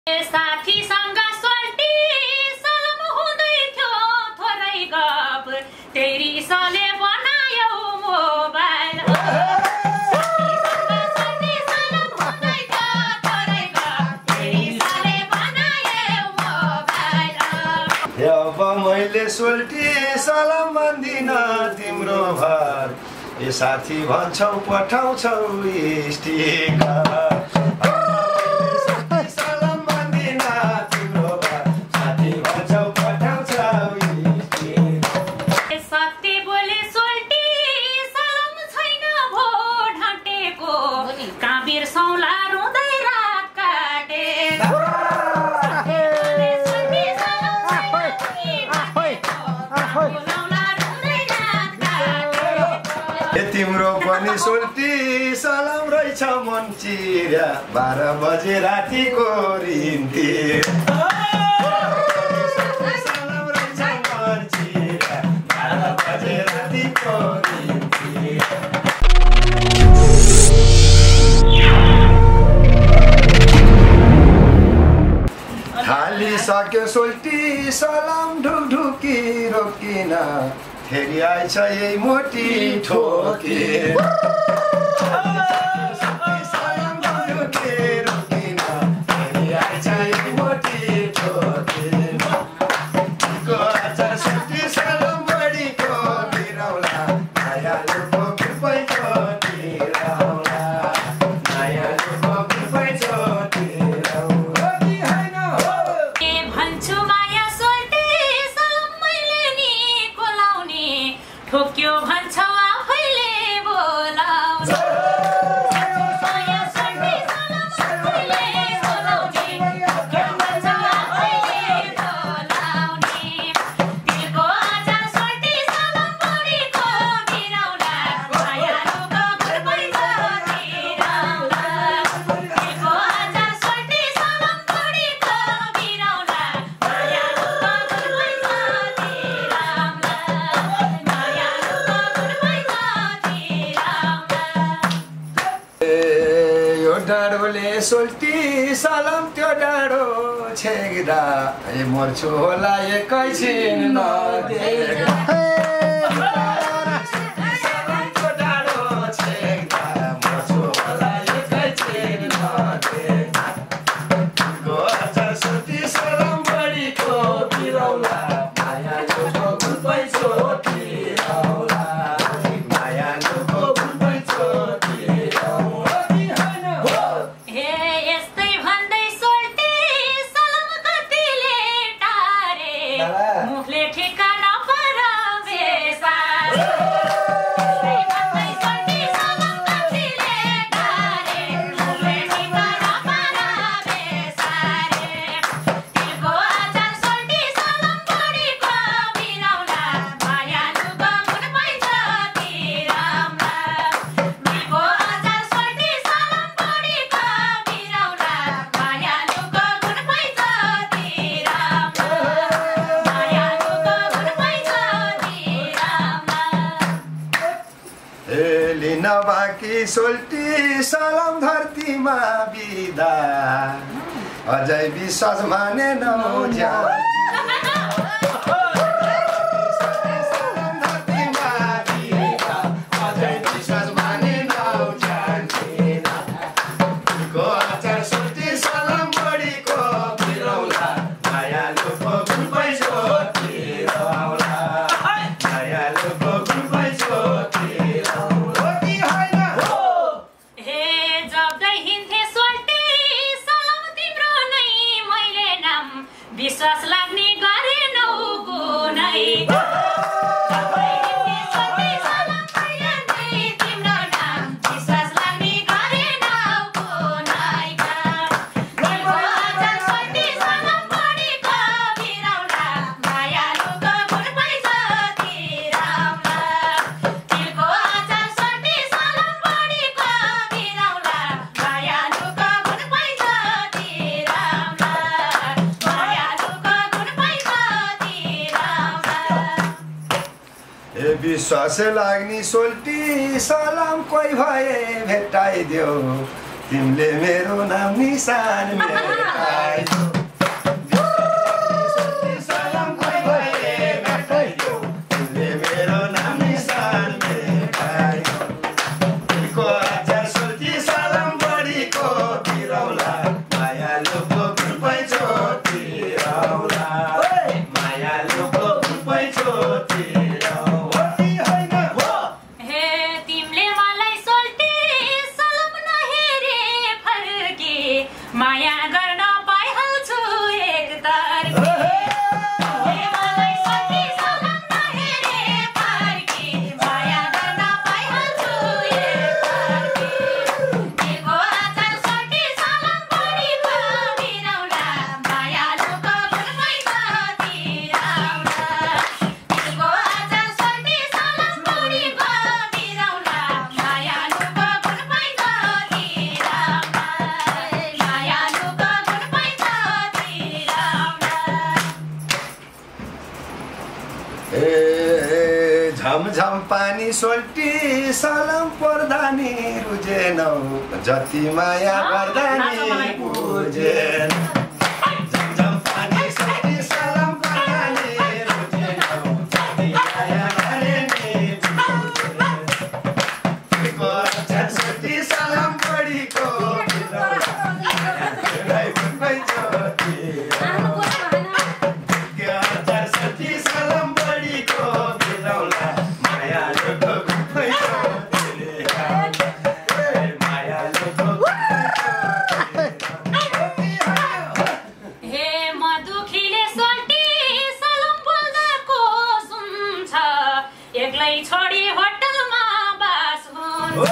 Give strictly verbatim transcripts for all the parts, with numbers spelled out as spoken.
साथीसँग सोल्टी सलम हुँदै थियो थोरै गफ तेरी सले बनायो मोबाइल साथीसँग सोल्टी सलम हुँदै थियो थोरै गफ तेरी सले बनायो मोबाइल अब मैले सोल्टी सलम भन्दिन तिम्रो घर ए साथी भन्छौ पठाउँछौ स्टिकर तिम्रो पनि सोल्टी सलाम रहेछ मन चिर्या बाह्र बजे रातिको रिन्ती सलाम रहेछ मन चिर्या बाह्र बजे रातिको रिन्ती हालिसक्यो सोल्टी सलाम ढुकढुकी रोकिन फेरि आइछ यही मोटी ठोके सलाम ढुकढुकी रोकिन फेरि आइछ यही मोटी ठोके को आचार सोल्टी सलाम बढीको बिराउला नयाँ लुको पैसो तिराउला नयाँ लुको पैसो तिराउला ठोक्यो भन्छौ आफैले बोलाउनु माया सोल्टी सलाम आफैले बोलाउने ठोक्यो भन्छौ आफैले बोलाउने दिलको आचार सोल्टी सलाम बढीको बिराउला माया लुको पैसो तिराउला दिलको आचार सोल्टी सलाम बढीको बिराउला माया लुको पैसो तिराउला डाँडोले सोल्टी सलाम त्यो डाँडो छेक्दा ए मर्छु होला एकैछिन नदेख्दा लिन बाँकी सोल्टी सलाम धरतीमा बिदा अझै विश्वास मानेनौ ज्यान विश्वास लाग्ने गरेनौ कुनै तिम्रो नाम विश्वास लाग्ने गरेनौ कुनैका दिलको आचार सोल्टी सलाम बढीको बिराउला माया लुको पैसो तिराउला दिलको आचार सोल्टी सलाम बढीको बिराउला माया लुको पैसो तिराउला ए विश्वास लाग्ने सोल्टी सलाम कोही भए भेटाइदेऊ तिमीले मेरो नाम निशान मेटायो सलाम खोइ भए मेटायो तिमीले मेरो नाम निशान मेटायो तिमीको आचार सोची सलाम बढीको बिरौला मायालुको गुल्पै छोटिरौला मायालुको गुल्पै छोटिरौला होइन हो हे तिमीले मलाई सोल्टी सलाम नहेरे फर्के माया गर्न पाइहाल्छु एक तर्फे हे मलाई सोल्टी सलाम नहेरे फर्के माया गर्न पाइहाल्छु एक तर्फे तिमीको आचार सोल्टी सलाम बढीको बिरौला मायालुको गुल्पै छोटिरौला तिमीको आचार सोल्टी सलाम बढीको बिरौला मायालुको गुल्पै छोटिरौला मायालुको गुल्पै छोटिरौला ए झमझम पानी सोल्टी सलाम पर्दा नि रुजेनौ जति माया गर्दा नि बुझेन झमझम पानी सोल्टी सलाम पर्दा नि रुजेनौ जति माया गरे नि बुझेन तिमीको आचार सोल्टी सलाम बढीको बिरौला मायालुकै गुल्पै छोटिरौला आचार सोल्टी सलाम बढीको बिरौला मायालुको गुल्पै छोटिरौला मायालुको गुल्पै छोटिरौला हे मधुखीले सोल्टी सलाम बोल्दाको सुन्छ एक्लै छोडी होटलमा बास हुन्छ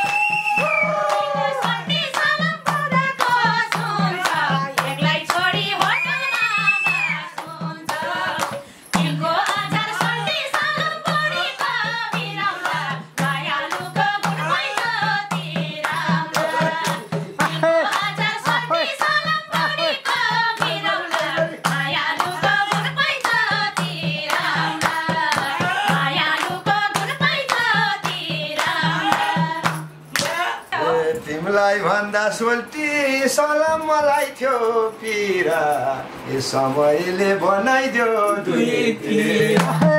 सोल्टी सलाम बोल्दाको सुन्छ एक्लै छोडी होटलमा बास हुन्छ तिमीको आचार सोल्टी सलाम बढीको बिरौला मायालुको गुल्पै छोटिरौला तिमीको आचार सोल्टी सलाम बढीको बिरौला मायालुको गुल्पै छोटिरौला मायालुको गुल्पै छोटिरौला ए, तिमीलाई भन्दा सोल्टी सलाम मलाई थियो पिरा ए समयले बनाइदियो दुईतिर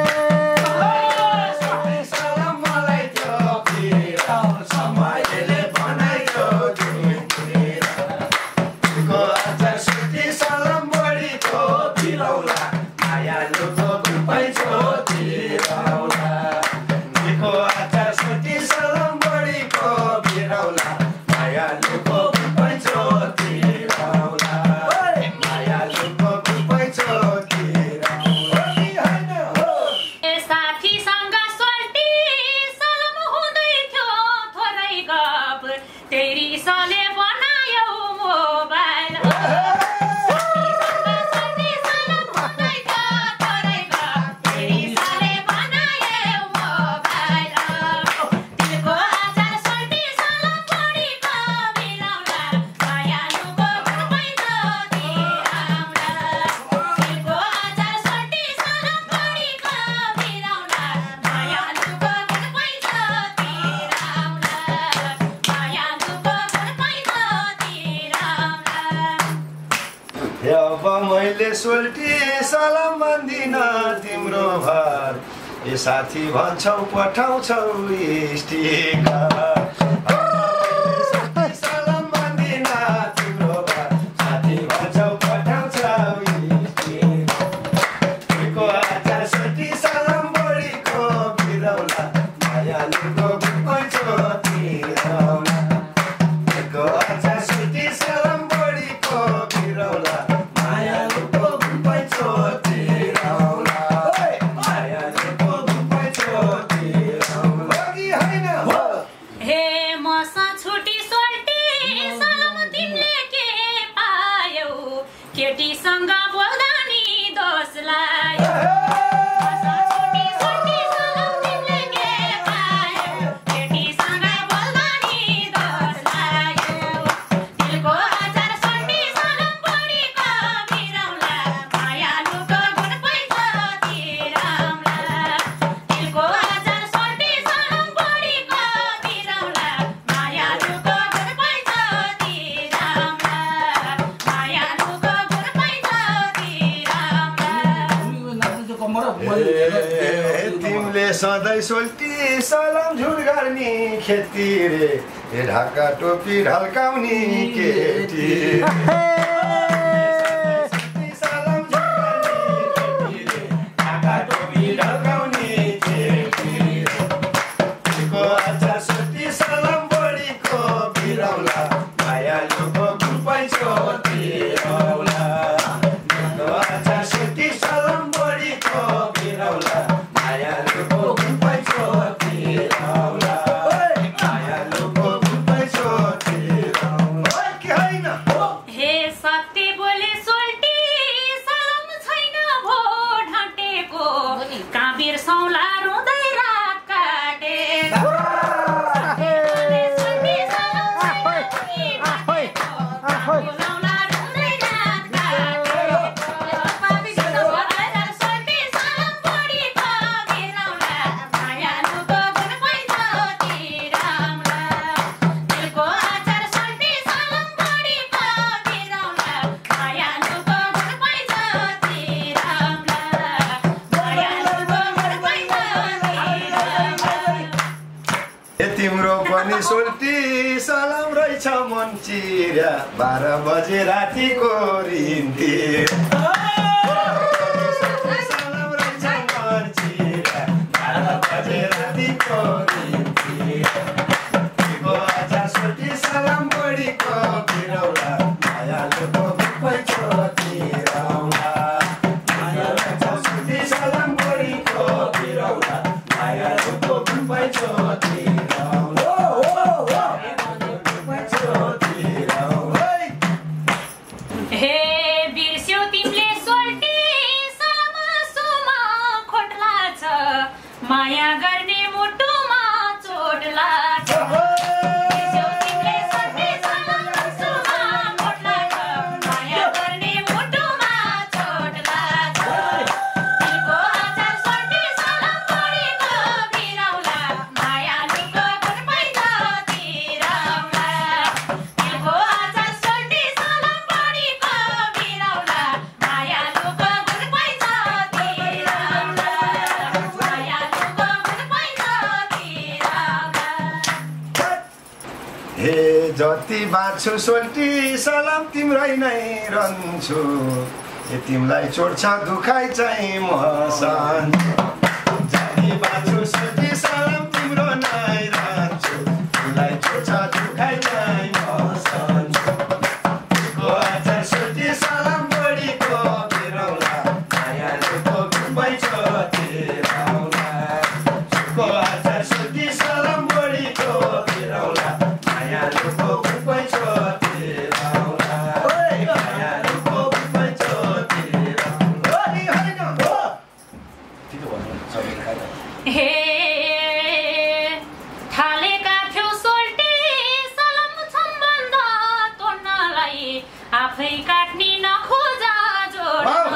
सोल्टी सलाम मलाई थियो पिरा समयले बनाइदियो दुईतिर तिमीको आचार सोल्टी सलाम बढीको बिरौला मायालुको गुल्पै छोटिरौला तिमीको आचार सोल्टी सलाम बढीको बिरौला मायालुको गुल्पै छोटिरौला मायालुको गुल्पै छोटिरौला होइन हो ए साथीसँग सोल्टी सलाम हुँदै थियो थोरै गफ तेरी सले बनायो मोबाइल साथीसँग सोल्टी सलाम हुँदै थियो थोरै गफ तेरी सले बनायो मोबाइल तिमीको आचार सोल्टी सलाम बढीको बिरौला मायालुको गुल्पै छोटिरौला तिमीको आचार सोल्टी सलाम बढीको बिरौला मायालुको गुल्पै छोटिरौला मायालुको गुल्पै छोटिरौला हे अब मैले सोल्टी सलाम भन्दिन तिम्रो घर ए साथी भन्छौ पठाउँछौ स्टिकर सोल्टी सलाम भन्दिन तिम्रो घर साथी भन्छौ पठाउँछौ स्टिकर तिमीको आचार सोल्टी सलाम बढीको बिरौला मायालुको गुल्पै छोटिरौला तिमीको आचार सोल्टी सलाम बढीको बिरौला मायालुको गुल्पै छोटिरौला मायालुको गुल्पै छोटिरौला कि होइन हो हे मसँग छुटी सोल्टी सलाम तिमीले के पायौ केटीसँग बोल्दा नि दोष लाग्यो मसँग छुटी सोल्टी सलाम तिमीले के पायौ केटीसँग बोल्दा नि दोष लाग्यो तिमीको आचार सोल्टी सलाम बढीको बिरौला मायालुको गुल्पै छोटिरौला तिमीको आचार सोल्टी सलाम बढीको बिरौला मायालुको गुल्पै छोटिरौला तिमीले सधैँ सोल्टी सलाम झुट गर्ने खेती रे ए ढाका टोपी ढल्काउने केटी तिम्रो पनि सोल्टी सलाम रहेछ मन चिर्या बाह्र बजे रातिको रिन्ती सलाम रहेछ मन चिर्या बाह्र बजे रातिको रिन्ती आजा सोल्टी सलाम बढीको बिरौला मायालुको पैसो तिरौला आजा सोल्टी सलाम बढीको बिरौला मायालुको पैसो माया गर्ने मुटुमा चोट लाग्छ तिमीले सोल्टी सलाम सुमा खोट लाग्छ माया गर्ने मुटुमा चोट लाग्छ तिमीको आचार सोल्टी सलाम बढीको बिरौला मायालुको गुण पैसा तिरौला तिमीको आचार सोल्टी सलाम बढीको बिरौला मायालुको गुण पैसा तिरौला हे जति बाँच्छु सोल्टी सलाम तिम्रै नै रहन्छु ए तिमीलाई चोट्छ दुखाइ चाहिँ म सहन्छु जति बाँच्छु सोल्टी सलाम तिम्रो नै रहन्छु तिमीलाई चोट्छ दुखाइ चाहिँ म सहन्छु आचार सोल्टी सलाम बढीको बिरौला मायालुको पैसो तिरौला आचार सोल्टी सलाम बढीको बिरौला मायालुको पैसो तिरौला मायालुको पैसो तिरौला हे थालेका थियो सोल्टी सलाम सम्बन्ध तोड्नलाई आफै काट्ने नखोजा जोड्न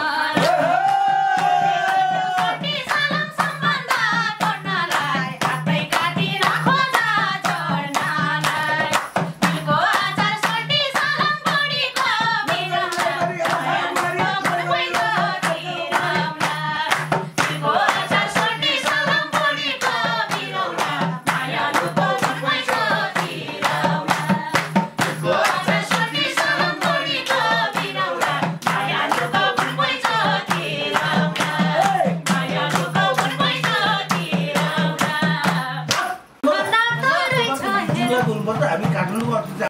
हामी काट्नु पर्छ।